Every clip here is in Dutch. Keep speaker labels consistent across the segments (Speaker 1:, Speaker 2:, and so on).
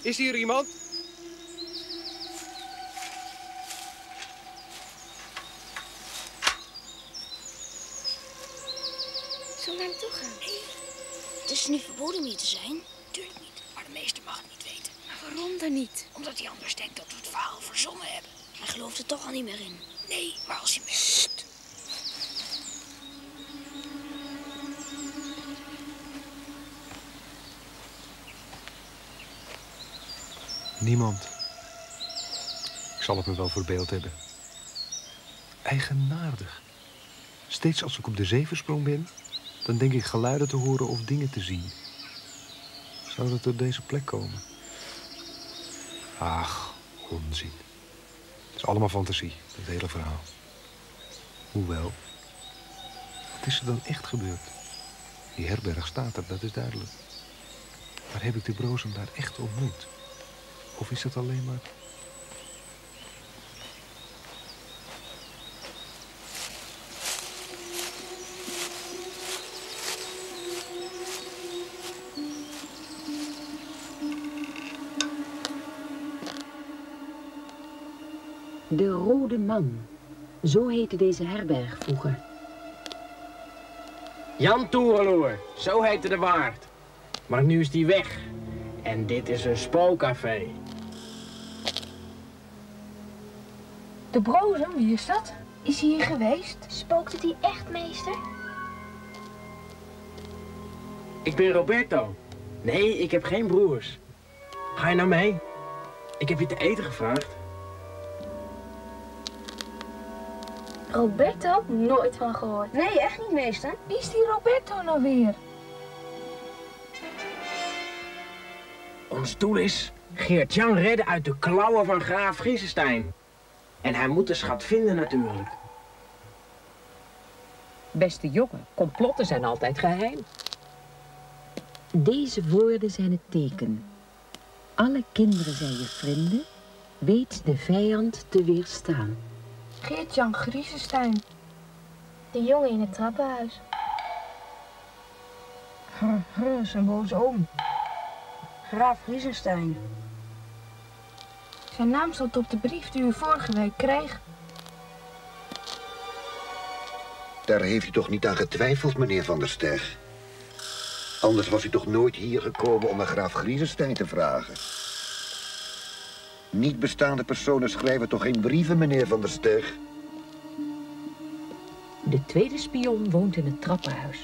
Speaker 1: Is hier iemand?
Speaker 2: Zullen we naar hem toe gaan? Nee. Het is niet verboden om hier te zijn.
Speaker 3: Tuurlijk niet, maar de meester mag het niet weten.
Speaker 2: Maar waarom dan niet?
Speaker 3: Omdat hij anders denkt dat we het verhaal verzonnen hebben.
Speaker 2: Hij gelooft er toch al niet meer in.
Speaker 3: Nee, maar als hij merkt...
Speaker 2: Sst.
Speaker 1: Niemand. Ik zal het me wel voorbeeld hebben. Eigenaardig. Steeds als ik op de zevenprong ben, dan denk ik geluiden te horen of dingen te zien. Zou dat door deze plek komen? Ach, onzin. Het is allemaal fantasie, het hele verhaal. Hoewel, wat is er dan echt gebeurd? Die herberg staat er, dat is duidelijk. Maar heb ik de Brozen daar echt ontmoet? Of is het alleen maar...
Speaker 4: De Rode Man. Zo heette deze herberg vroeger.
Speaker 5: Jan Toereloer, zo heette de waard. Maar nu is die weg. En dit is een spookcafé.
Speaker 6: De Brozen, wie is dat? Is hij hier geweest?
Speaker 2: Spookt het hier echt, meester?
Speaker 5: Ik ben Roberto. Nee, ik heb geen broers. Ga je nou mee? Ik heb je te eten gevraagd.
Speaker 6: Roberto? Nooit van gehoord.
Speaker 2: Nee, echt niet, meester.
Speaker 6: Wie is die Roberto nou weer?
Speaker 5: Ons doel is Geert-Jan redden uit de klauwen van graaf Griezenstein. En hij moet de schat vinden natuurlijk.
Speaker 4: Beste jongen, complotten zijn altijd geheim. Deze woorden zijn het teken. Alle kinderen zijn je vrienden. Weet de vijand te weerstaan.
Speaker 6: Geert-Jan Griezenstein.
Speaker 2: De jongen in het trappenhuis.
Speaker 6: Zijn boze oom.
Speaker 2: Graaf Griezenstein.
Speaker 6: Zijn naam stond op de brief die u vorige week kreeg.
Speaker 7: Daar heeft u toch niet aan getwijfeld, meneer Van der Steg? Anders was u toch nooit hier gekomen om naar graaf Griezenstein te vragen? Niet bestaande personen schrijven toch geen brieven, meneer Van der Steg?
Speaker 4: De tweede spion woont in het trappenhuis.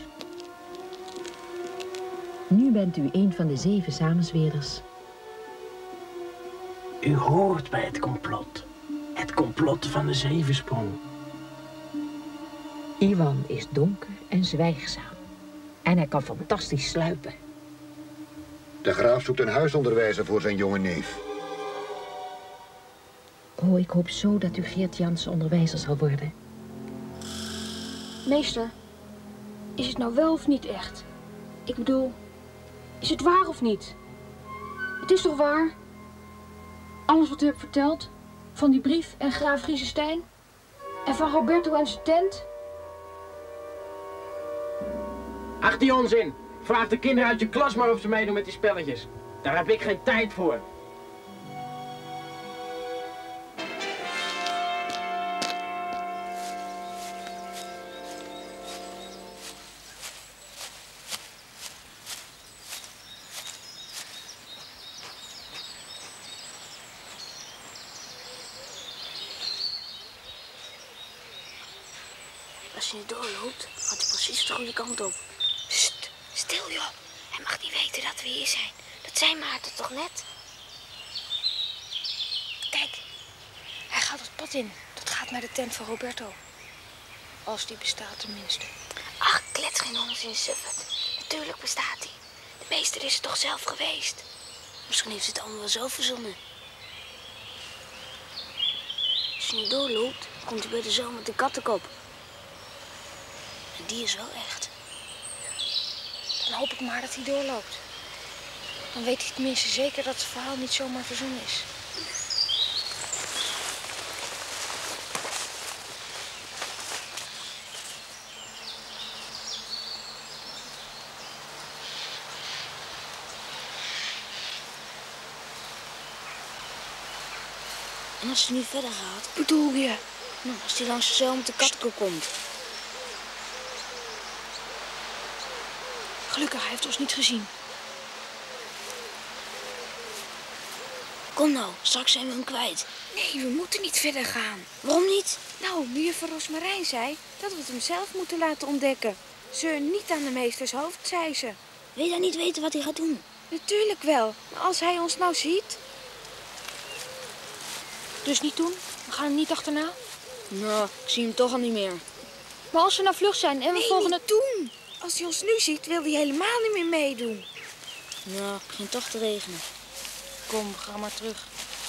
Speaker 4: Nu bent u een van de 7 samenzweerders.
Speaker 5: U hoort bij het complot. Het complot van de zevensprong.
Speaker 4: Iwan is donker en zwijgzaam. En hij kan fantastisch sluipen.
Speaker 7: De graaf zoekt een huisonderwijzer voor zijn jonge neef.
Speaker 4: Oh, ik hoop zo dat u Geert-Jans onderwijzer zal worden.
Speaker 6: Meester, is het nou wel of niet echt? Ik bedoel, is het waar of niet? Het is toch waar? Alles wat u hebt verteld? Van die brief en graaf Griezenstein? En van Roberto en zijn tent?
Speaker 5: Ach, die onzin. Vraag de kinderen uit je klas maar of ze meedoen met die spelletjes. Daar heb ik geen tijd voor.
Speaker 2: Als je nu doorloopt, gaat hij precies de goede kant op. Sst, stil joh. Hij mag niet weten dat we hier zijn. Dat zei Maarten toch net? Kijk, hij gaat het pad in. Dat gaat naar de tent van Roberto. Als die bestaat tenminste. Ach, klets geen onzin, suffert. Natuurlijk bestaat hij. De meester is er toch zelf geweest. Misschien heeft ze het allemaal wel zo verzonnen. Als je nu doorloopt, komt hij bij de zoon met de kattenkop. En die is wel echt.
Speaker 6: Dan hoop ik maar dat hij doorloopt. Dan weet hij tenminste zeker dat het verhaal niet zomaar verzonnen is.
Speaker 2: En als hij nu verder gaat?
Speaker 6: Wat bedoel je?
Speaker 2: Nou, als hij langs de cel met de katkoek komt.
Speaker 6: Gelukkig, hij heeft ons niet gezien.
Speaker 2: Kom nou, straks zijn we hem kwijt.
Speaker 6: Nee, we moeten niet verder gaan.
Speaker 2: Waarom niet?
Speaker 6: Nou, juffrouw Rosmarijn zei dat we het hem zelf moeten laten ontdekken. Zeur niet aan de meesters hoofd, zei ze.
Speaker 2: Wil je dan niet weten wat hij gaat doen?
Speaker 6: Natuurlijk wel, maar als hij ons nou ziet... Dus niet doen? We gaan hem niet achterna?
Speaker 2: Nou, ik zie hem toch al niet meer.
Speaker 6: Maar als we nou vlug zijn en we volgen het...
Speaker 8: doen. Als hij ons nu ziet, wil hij helemaal niet meer meedoen.
Speaker 2: Nou, het begint toch te regenen.
Speaker 6: Kom, ga maar terug.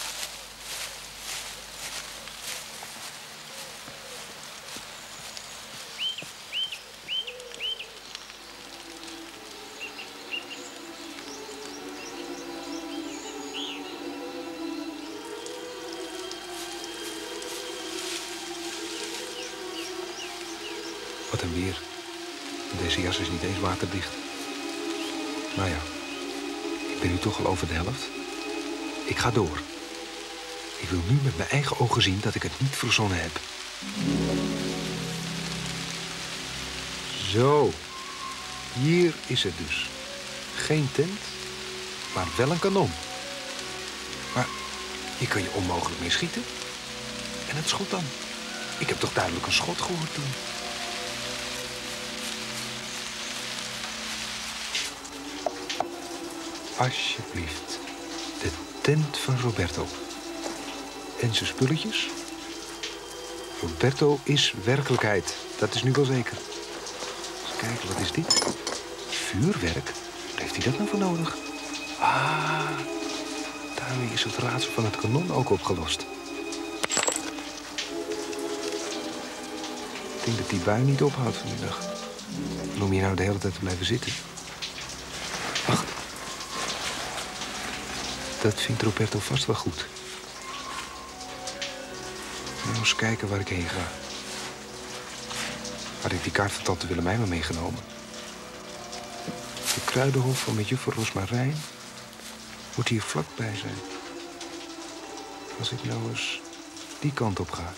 Speaker 1: Wat een weer. Deze jas is niet eens waterdicht. Nou ja, ik ben nu toch al over de helft. Ik ga door. Ik wil nu met mijn eigen ogen zien dat ik het niet verzonnen heb. Zo. Hier is het dus. Geen tent, maar wel een kanon. Maar hier kan je onmogelijk mee schieten. En het schot dan? Ik heb toch duidelijk een schot gehoord toen. Alsjeblieft. De tent van Roberto. En zijn spulletjes? Roberto is werkelijkheid. Dat is nu wel zeker. Eens kijken, wat is dit? Vuurwerk? Waar heeft hij dat nou voor nodig? Ah, daarmee is het raadsel van het kanon ook opgelost. Ik denk dat die bui niet ophoudt vanmiddag. En om hier nou de hele tijd te blijven zitten. Wacht. Dat vindt Roberto vast wel goed. Nou, eens kijken waar ik heen ga. Had ik die kaart van tante Willemijn maar meegenomen? De kruidenhof van met juffrouw Rosmarijn moet hier vlakbij zijn. Als ik nou eens die kant op ga.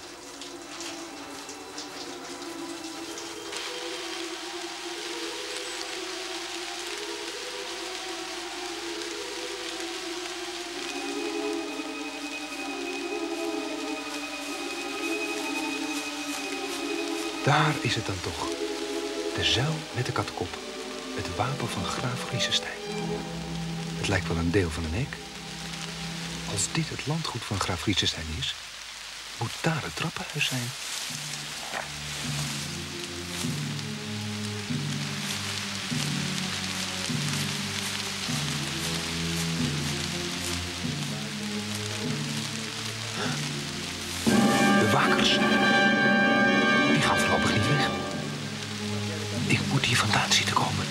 Speaker 1: Daar is het dan toch. De zuil met de katkop. Het wapen van graaf Riesenstein. Het lijkt wel een deel van een hek. Als dit het landgoed van graaf Riesenstein is, moet daar het trappenhuis zijn. De wakers. Die gaan voorlopig niet weg. Ik moet hier vandaan zien te komen.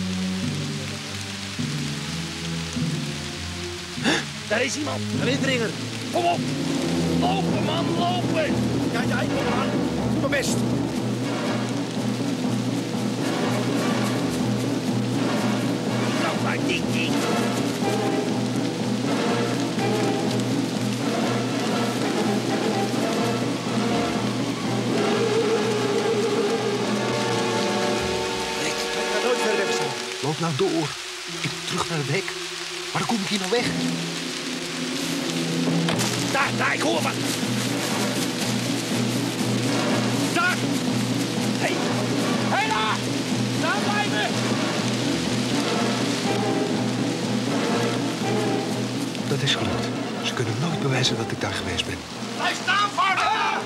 Speaker 9: Daar is iemand, een indringer. Kom op. Lopen, man, lopen. Ja, jij, kom maar. Doe mijn best. Nou, maar ding.
Speaker 1: Loop nou door. Ik moet terug naar het hek. Maar dan kom ik hier nou weg.
Speaker 9: Daar, ik hoor wat. Daar. Hé daar. Daar blijven.
Speaker 1: Dat is gelukt. Ze kunnen nooit bewijzen dat ik daar geweest ben.
Speaker 9: Blijf staan, vader.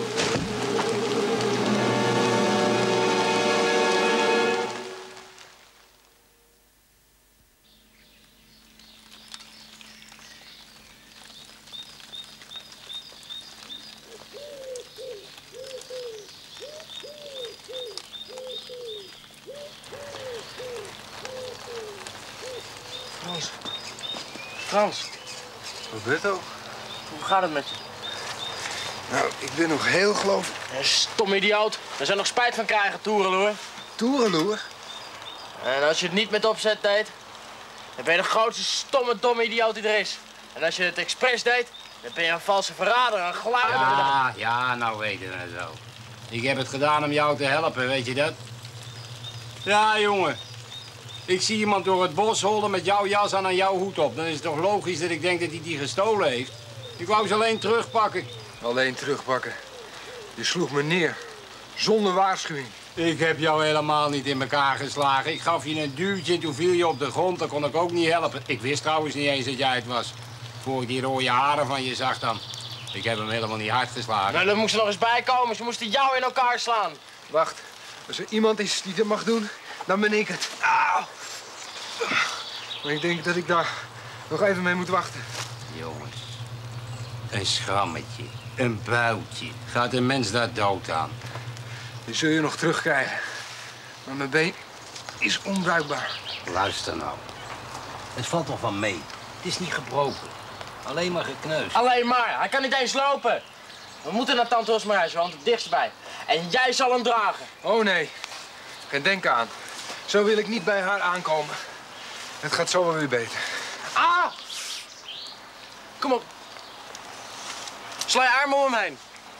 Speaker 10: Frans.
Speaker 1: Roberto?
Speaker 10: Hoe gaat het met je?
Speaker 1: Nou, ik ben nog heel geloof ik.
Speaker 10: Stom idioot. We zijn nog spijt van krijgen, toerenloer.
Speaker 1: Toerenloer?
Speaker 10: En als je het niet met opzet deed, dan ben je de grootste stomme domme idioot die er is. En als je het expres deed, Dan ben je een valse verrader, een gluiper.
Speaker 11: Ja, nou weten we het zo. Ik heb het gedaan om jou te helpen, weet je dat? Ja, jongen. Ik zie iemand door het bos hollen met jouw jas aan en jouw hoed op. Dan is het toch logisch dat ik denk dat hij die gestolen heeft? Ik wou ze alleen terugpakken.
Speaker 1: Alleen terugpakken. Je sloeg me neer. Zonder waarschuwing.
Speaker 11: Ik heb jou helemaal niet in elkaar geslagen. Ik gaf je een duwtje en toen viel je op de grond. Dat kon ik ook niet helpen. Ik wist trouwens niet eens dat jij het was. Voor ik die rode haren van je zag dan. Ik heb hem helemaal niet hard geslagen.
Speaker 10: Nou, er moest er nog eens bij komen. Ze moesten jou in elkaar slaan.
Speaker 1: Wacht. Als er iemand is die dat mag doen, dan ben ik het. Auw. Maar ik denk dat ik daar nog even mee moet wachten.
Speaker 11: Jongens, een schrammetje, een buitje. Gaat een mens daar dood aan?
Speaker 1: Die zul je nog terugkrijgen. Maar mijn been is onbruikbaar.
Speaker 11: Luister nou. Het valt toch van mee. Het is niet gebroken. Alleen maar gekneusd.
Speaker 10: Alleen maar. Hij kan niet eens lopen. We moeten naar tante Rosmarijs, want het dichtstbij. En jij zal hem dragen.
Speaker 1: Oh nee. Geen denk aan. Zo wil ik niet bij haar aankomen. Het gaat zo wel weer beter.
Speaker 10: Ah! Kom op. Sla je armen om hem heen.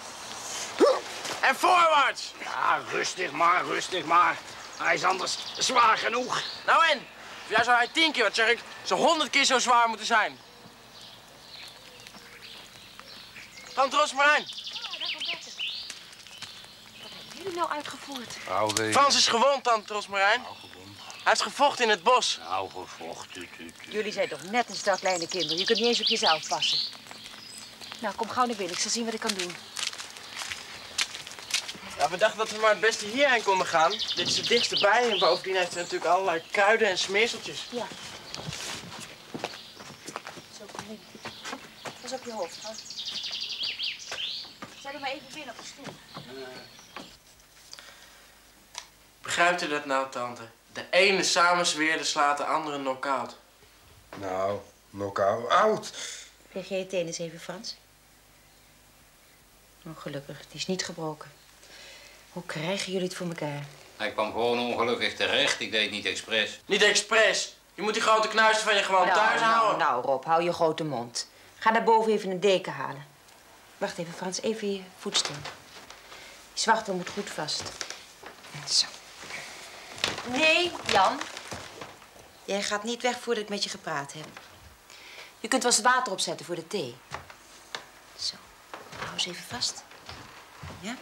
Speaker 10: En voorwaarts.
Speaker 11: Ja, rustig maar. Hij is anders zwaar genoeg.
Speaker 10: Nou en? Voor jou zou hij 10 keer, wat zeg ik, zo 100 keer zo zwaar moeten zijn. Tante Rosmarijn.
Speaker 2: Wat hebben jullie nou uitgevoerd?
Speaker 10: Frans is gewond, tante Rosmarijn. Hij heeft gevochten in het bos.
Speaker 11: Nou, gevochten.
Speaker 2: Jullie zijn toch net een stel kleine kinderen. Je kunt niet eens op jezelf passen. Nou, kom gauw naar binnen. Ik zal zien wat ik kan doen.
Speaker 10: Ja, we dachten dat we maar het beste hierheen konden gaan. Dit is het dichtste bij en bovendien heeft hij natuurlijk allerlei kruiden en smeerseltjes.
Speaker 2: Ja. Zo, kom binnen. Pas op je hoofd, hoor. Zet hem maar even binnen op de stoel.
Speaker 10: Begrijpt u dat nou, tante? De ene samenzweerder slaat de andere knock-out.
Speaker 1: Nou, knock-out.
Speaker 2: Leg je teen eens even, Frans? Oh, gelukkig. Die is niet gebroken. Hoe krijgen jullie het voor elkaar?
Speaker 11: Hij kwam gewoon ongelukkig terecht. Ik deed niet expres.
Speaker 10: Niet expres. Je moet die grote knuisten van je gewoon thuis houden.
Speaker 2: Nou, Rob, hou je grote mond. Ga naar boven even een deken halen. Wacht even, Frans. Even je voetstel. Die zwachte moet goed vast. Zo. Nee, Jan. Jij gaat niet weg voordat ik met je gepraat heb. Je kunt wel eens water opzetten voor de thee. Zo. Hou eens even vast. Ja?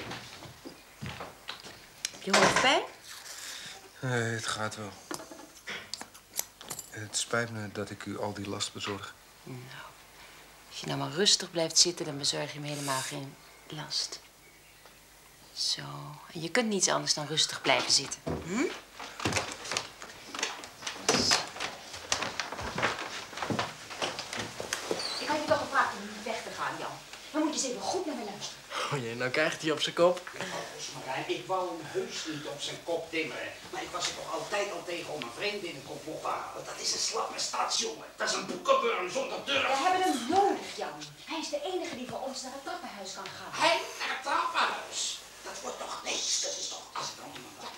Speaker 2: Heb je hoofdpijn?
Speaker 1: Nee, het gaat wel. Het spijt me dat ik u al die last bezorg.
Speaker 2: Nou, als je nou maar rustig blijft zitten, dan bezorg je me helemaal geen last. Zo. En je kunt niets anders dan rustig blijven zitten. Hm? Ik had je toch gevraagd om niet weg te gaan, Jan. Dan moet je eens even goed naar me luisteren.
Speaker 10: Oh jee, nou krijgt hij op zijn kop.
Speaker 11: Marijn, ik wou hem heus niet op zijn kop timmeren. Maar ik was er toch altijd al tegen om een vreemde in de kop op te halen. Dat is een slappe stadsjongen. Dat is een boekenburn zonder deur.
Speaker 2: We hebben hem nodig, Jan. Hij is de enige die voor ons naar het trappenhuis kan gaan.
Speaker 11: Hij naar het trappenhuis? Dat wordt toch niks? Dat is toch als ik dan iemand had.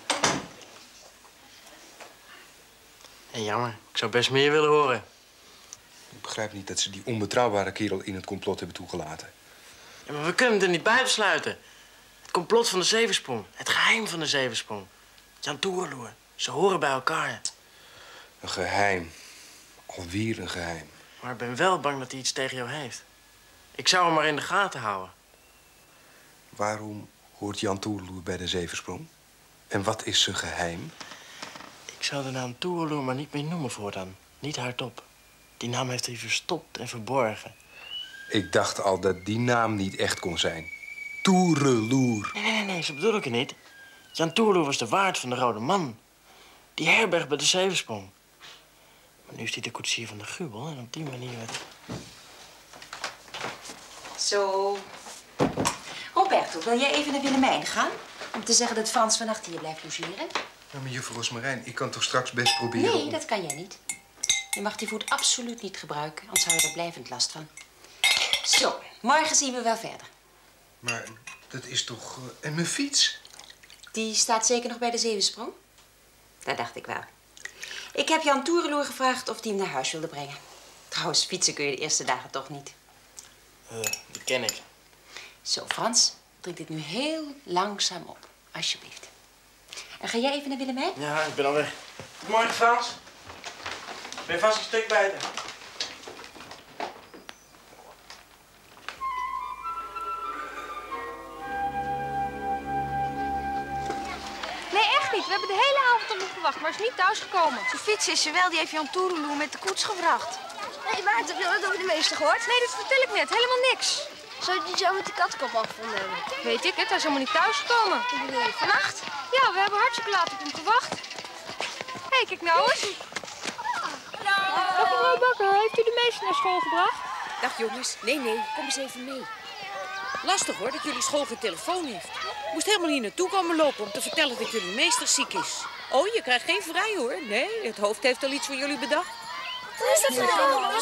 Speaker 10: En jammer, ik zou best meer willen horen.
Speaker 1: Ik begrijp niet dat ze die onbetrouwbare kerel in het complot hebben toegelaten.
Speaker 10: Ja, maar we kunnen hem er niet bij besluiten. Het complot van de Zevensprong. Het geheim van de Zevensprong. Jan Toerloer. Ze horen bij elkaar.
Speaker 1: Een geheim. Alweer een geheim.
Speaker 10: Maar ik ben wel bang dat hij iets tegen jou heeft. Ik zou hem maar in de gaten houden.
Speaker 1: Waarom hoort Jan Toerloer bij de Zevensprong? En wat is zijn geheim?
Speaker 10: Ik zou de naam Toerloer maar niet meer noemen voortaan. Niet hardop. Die naam heeft hij verstopt en verborgen.
Speaker 1: Ik dacht al dat die naam niet echt kon zijn. Toereloer.
Speaker 10: Nee, zo bedoel ik het niet. Jan Toerloer was de waard van de Rode Man. Die herberg bij de Zevensprong. Maar nu is hij de koetsier van de Gubel en op die manier werd...
Speaker 2: Zo. Roberto, wil jij even naar Willemijn gaan? Om te zeggen dat Frans vannacht hier blijft logeren?
Speaker 1: Ja, maar juffrouw Rosmarijn, ik kan toch straks best proberen
Speaker 2: Nee, dat kan jij niet. Je mag die voet absoluut niet gebruiken, anders hou je er blijvend last van. Zo, morgen zien we wel verder.
Speaker 1: Maar dat is toch... En mijn fiets?
Speaker 2: Die staat zeker nog bij de Zevensprong? Dat dacht ik wel. Ik heb Jan Toereloer gevraagd of hij hem naar huis wilde brengen. Trouwens, fietsen kun je de eerste dagen toch niet.
Speaker 10: Die ken ik.
Speaker 4: Zo, Frans, drink dit nu heel langzaam op, alsjeblieft. En ga jij even naar Willemijn?
Speaker 10: Ja, ik ben al weg. Goedemorgen, Frans. Ben je vast een stuk buiten?
Speaker 6: Nee, echt niet. We hebben de hele avond op hem gewacht, maar is niet thuisgekomen.
Speaker 8: Zijn fiets is er wel, die heeft Jan Toereloe met de koets gebracht. Nee, Maarten, heb je wat over de meester gehoord?
Speaker 6: Nee, dat vertel ik net. Helemaal niks.
Speaker 8: Zou je die zo met die kattenkop afgevonden hebben?
Speaker 6: Weet ik het, hij is helemaal niet thuisgekomen.
Speaker 8: Hoe bedoel je, vannacht?
Speaker 6: Ja, we hebben hartstikke laat op hem gewacht. Hé, kijk nou eens. Dag mevrouw Bakker, heeft u de meester naar school gebracht?
Speaker 12: Dag jongens. Nee, kom eens even mee. Lastig hoor, dat jullie school geen telefoon heeft. Moest helemaal hier naartoe komen lopen om te vertellen dat jullie meester ziek is. Oh, je krijgt geen vrij hoor. Nee, het hoofd heeft al iets voor jullie bedacht.
Speaker 8: Wat is dat nou?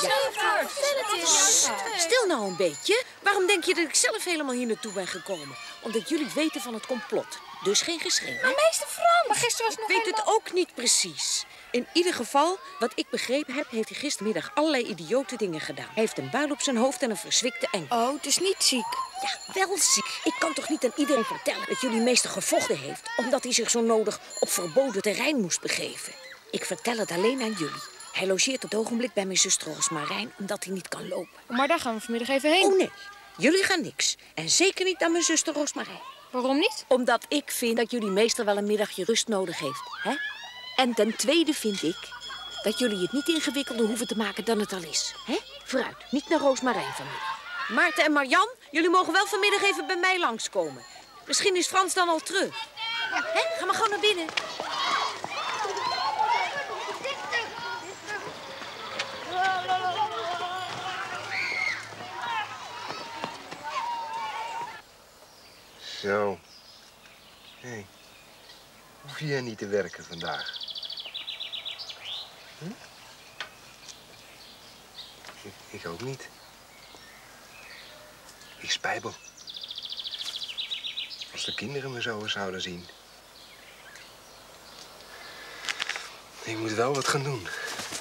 Speaker 12: Stil nou een beetje. Waarom denk je dat ik zelf helemaal hier naartoe ben gekomen? Omdat jullie weten van het complot. Dus geen geschreven.
Speaker 8: Maar meester Frans!
Speaker 6: Maar gisteren was het nog
Speaker 12: Ik weet het ook niet precies. In ieder geval, wat ik begrepen heb, heeft hij gistermiddag allerlei idiote dingen gedaan. Hij heeft een buil op zijn hoofd en een verzwikte enkel.
Speaker 8: Oh, het is niet ziek.
Speaker 12: Ja, wel ziek. Ik kan toch niet aan iedereen vertellen dat jullie meester gevochten heeft, omdat hij zich zo nodig op verboden terrein moest begeven. Ik vertel het alleen aan jullie. Hij logeert op het ogenblik bij mijn zuster Roosmarijn, omdat hij niet kan lopen.
Speaker 6: Maar daar gaan we vanmiddag even heen.
Speaker 12: Oh nee, jullie gaan niks. En zeker niet naar mijn zuster Roosmarijn.
Speaker 6: Waarom niet?
Speaker 12: Omdat ik vind dat jullie meester wel een middagje rust nodig heeft. Hè? En ten tweede vind ik dat jullie het niet ingewikkelder hoeven te maken dan het al is. Hè? Vooruit, niet naar Roosmarijn vanmiddag. Maarten en Marjan, jullie mogen wel vanmiddag even bij mij langskomen. Misschien is Frans dan al terug. Ja, hè? Ga maar gewoon naar binnen.
Speaker 1: Zo. Hé. Hoef jij niet te werken vandaag? Hm? Ik ook niet. Ik spijbel. Als de kinderen me zo eens zouden zien. Ik moet wel wat gaan doen.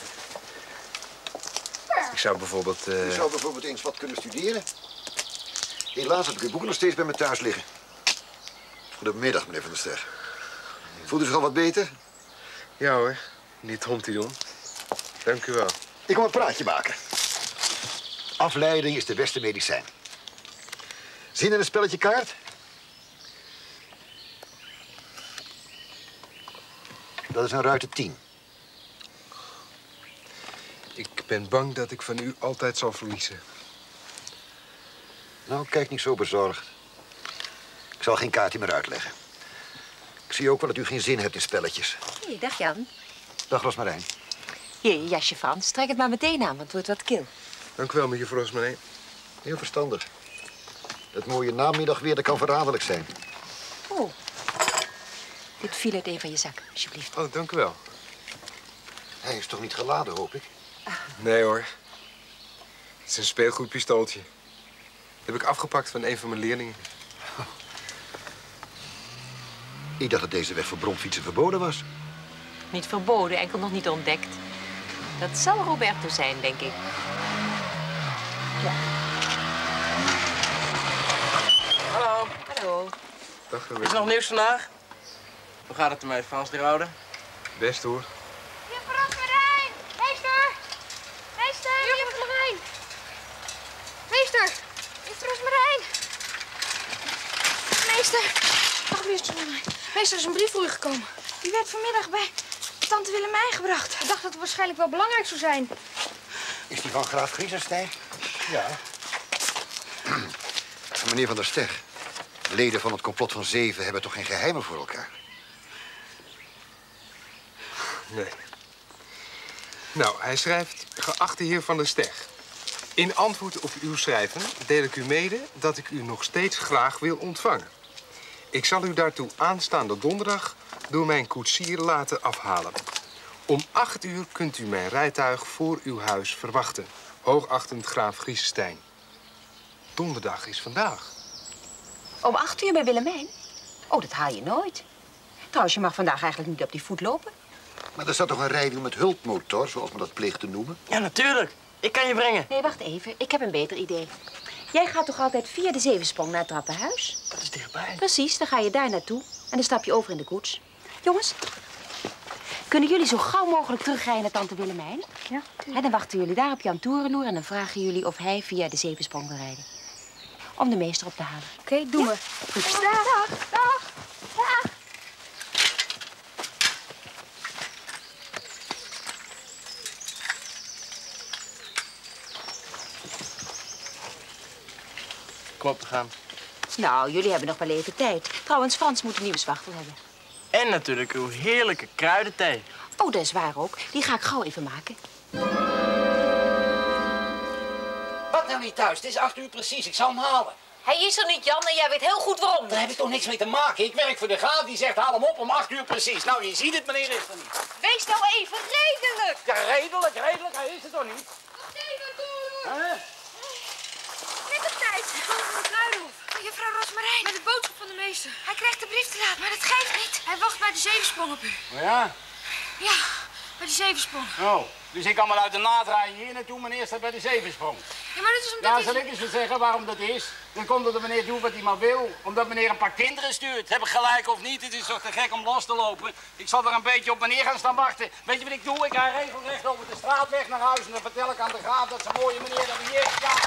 Speaker 1: Ik zou bijvoorbeeld...
Speaker 7: Je zou bijvoorbeeld eens wat kunnen studeren. Helaas heb ik uw boeken nog steeds bij me thuis liggen. Goedemiddag, meneer Van der Ster. Voelt u zich al wat beter?
Speaker 1: Ja hoor, niet Humpty-Dum. Dank u wel.
Speaker 7: Ik kom een praatje maken. Afleiding is de beste medicijn. Zin in een spelletje kaart? Dat is een ruiter 10.
Speaker 1: Ik ben bang dat ik van u altijd zal verliezen.
Speaker 7: Nou, kijk niet zo bezorgd. Ik zal geen kaartje meer uitleggen. Ik zie ook wel dat u geen zin hebt in spelletjes.
Speaker 4: Hey, dag Jan.
Speaker 7: Dag, Roosmarijn.
Speaker 4: Hier, je jasje Frans. Trek het maar meteen aan, want het wordt wat kil.
Speaker 1: Dank u wel, mevrouw Roosmarijn.
Speaker 7: Heel verstandig. Het mooie namiddagweer, dat kan verraderlijk zijn.
Speaker 4: Oh. Dit viel uit een van je zakken, alsjeblieft.
Speaker 1: Oh, dank u wel.
Speaker 7: Hij is toch niet geladen, hoop ik?
Speaker 1: Nee hoor. Het is een speelgoedpistooltje. Dat heb ik afgepakt van een van mijn leerlingen.
Speaker 7: Ik dacht dat deze weg voor bromfietsen verboden was.
Speaker 4: Niet verboden, enkel nog niet ontdekt. Dat zal Roberto zijn, denk ik. Ja.
Speaker 10: Hallo.
Speaker 4: Hallo.
Speaker 1: Dag,
Speaker 10: Is er nog nieuws vandaag? Hoe gaat het ermee, Frans de Rode?
Speaker 1: Best hoor.
Speaker 6: Juffrouw Roosmarijn! Meester! Meester! Juffrouw Roosmarijn! Meester! Juffrouw Roosmarijn!
Speaker 8: Meester!
Speaker 6: Dag, meester Roosmarijn. Meester, er is een brief voor u gekomen.
Speaker 8: Die werd vanmiddag bij tante Willemijn gebracht.
Speaker 6: Ik dacht dat het waarschijnlijk wel belangrijk zou zijn.
Speaker 7: Is die van graaf Griezenstein? Ja. Meneer Van der Ster, leden van het complot van 7 hebben toch geen geheimen voor elkaar?
Speaker 1: Nee. Nou, hij schrijft, geachte heer Van der Ster. In antwoord op uw schrijven deel ik u mede dat ik u nog steeds graag wil ontvangen. Ik zal u daartoe aanstaande donderdag door mijn koetsier laten afhalen. Om 8 uur kunt u mijn rijtuig voor uw huis verwachten. Hoogachtend graaf Griezenstein. Donderdag is vandaag.
Speaker 4: Om 8 uur bij Willemijn? Oh, dat haal je nooit. Trouwens, je mag vandaag eigenlijk niet op die voet lopen.
Speaker 7: Maar er staat toch een rijwiel met hulpmotor, zoals men dat pleegt te noemen?
Speaker 10: Ja, natuurlijk. Ik kan je brengen.
Speaker 4: Nee, wacht even. Ik heb een beter idee.
Speaker 12: Jij gaat toch altijd via de Zevensprong naar het trappenhuis?
Speaker 10: Dat is dichtbij.
Speaker 12: Precies, dan ga je daar naartoe en dan stap je over in de koets. Jongens, kunnen jullie zo gauw mogelijk terugrijden naar tante Willemijn?
Speaker 6: Ja.
Speaker 12: Dan wachten jullie daar op Jan Toerenloer en dan vragen jullie of hij via de Zevensprong wil rijden. Om de meester op te halen.
Speaker 6: Oké, doen we.
Speaker 12: Goed.
Speaker 8: Dag, dag, dag.
Speaker 10: Kom op, we gaan.
Speaker 12: Nou, jullie hebben nog wel even tijd. Trouwens, Frans moet een nieuwswachtel hebben.
Speaker 10: En natuurlijk uw heerlijke kruidenthee.
Speaker 12: Oh, dat is waar ook. Die ga ik gauw even maken.
Speaker 5: Wat nou niet thuis? Het is 8 uur precies. Ik zal hem halen.
Speaker 12: Hij is er niet, Jan, en jij weet heel goed waarom.
Speaker 5: Daar heb ik toch niks mee te maken. Ik werk voor de graaf. Die zegt haal hem op om 8 uur precies. Nou, je ziet het, meneer is er niet.
Speaker 8: Wees nou even redelijk.
Speaker 5: Ja, redelijk. Hij is er toch niet? Huh?
Speaker 8: Net op tijd. Van de Kruidenhof. Juffrouw Rosmarijn. Met de boodschap van de meester. Hij krijgt de brief te laat, maar dat geeft niet. Hij wacht bij de Zevensprong op u.
Speaker 5: Oh ja?
Speaker 8: Ja, bij de Zevensprong.
Speaker 5: Oh, dus ik kan maar uit de naad rijden hier naartoe, meneer staat bij de Zevensprong.
Speaker 8: Ja, maar dat is omdat
Speaker 5: Ja, zal ik eens wat zeggen waarom dat is? Dan komt dat de meneer doet wat hij maar wil. Omdat meneer een paar kinderen stuurt. Heb ik gelijk of niet? Het is toch te gek om los te lopen? Ik zal er een beetje op meneer gaan staan wachten. Weet je wat ik doe? Ik ga regelrecht over de straatweg naar huis. En dan vertel ik aan de graaf dat zijn mooie meneer dat hij is. Ja.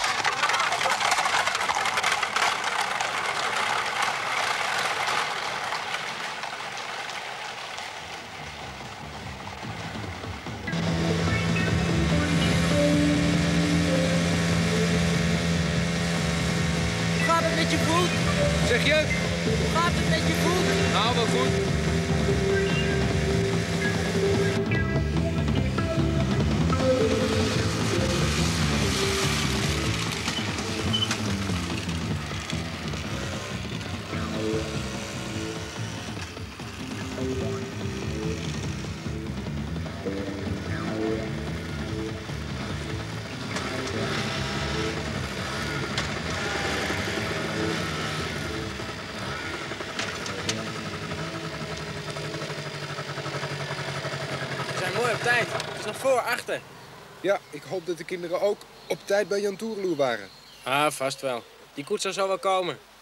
Speaker 9: Met je voet? Zeg je? Hoe gaat het met je voet? Nou, wel goed.
Speaker 10: Mooi op tijd. Het is nog voor 8.
Speaker 1: Ja, ik hoop dat de kinderen ook op tijd bij Jan Toerenloer waren.
Speaker 10: Ah, vast wel. Die koets zal zo wel komen.